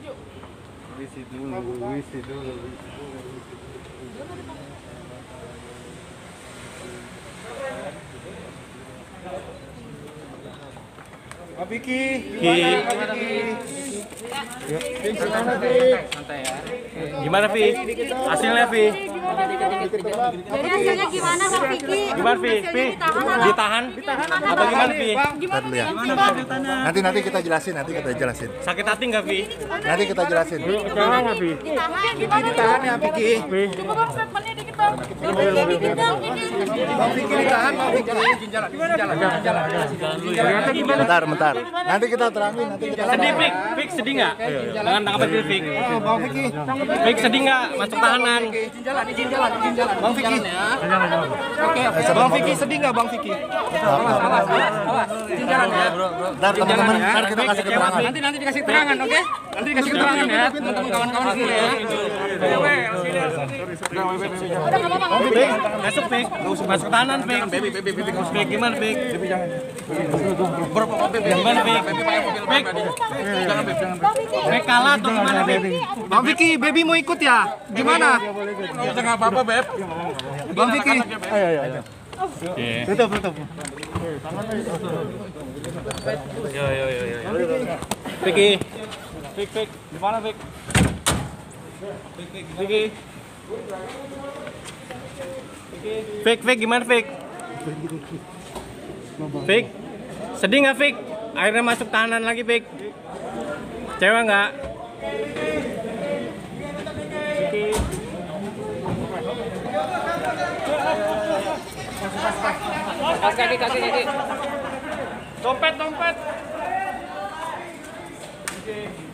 Wisi dulu. Pak Vicky, Gimana, Vi? Hasilnya, Vi? Jadi hasilnya gimana, Bang Vicky? Gimana, Vi? Ditahan? Atau gimana, Vi? Nanti kita jelasin, Sakit hati nggak, Vi? Nanti kita jelasin. Ditahan nggak, Vi? ditahan ya Vicky. Coba Bang statementnya dikit dong. Bang Vicky ditahan, Bang Vicky. Bentar. Nanti kita terangin, Sedih, Fik? Fik sedih nggak? Jangan tangkap aja, Fik. Bang Vicky. Fik sedih nggak masuk tahanan? Izin jalan. Bang Vicky. Oke. Bang Vicky sedih nggak Bang Vicky? Awas. Izin jalan ya. Ntar teman-teman, ntar kita kasih keterangan. Nanti dikasih keterangan, oke? Nanti dikasih keterangan ya, teman-teman kawan-kawan di sini ya. Fik, masuk, Fik. Masuk tahanan, Fik. Fik, gimana, Fik? Gimana, Fik? Fik, Fik kalah atau gimana, Fik? Bang Vicky, baby mau ikut ya? Gimana? Nggak apa-apa, Beb. Bang Vicky. Ayo. Tutup. Yo. Vicky. Fik. Gimana, Fik? Vicky. Fik, gimana, Fik? Fik, sedih nggak, Fik? Akhirnya masuk tahanan lagi, Fik. Kecewa nggak? Kaki. Dompet.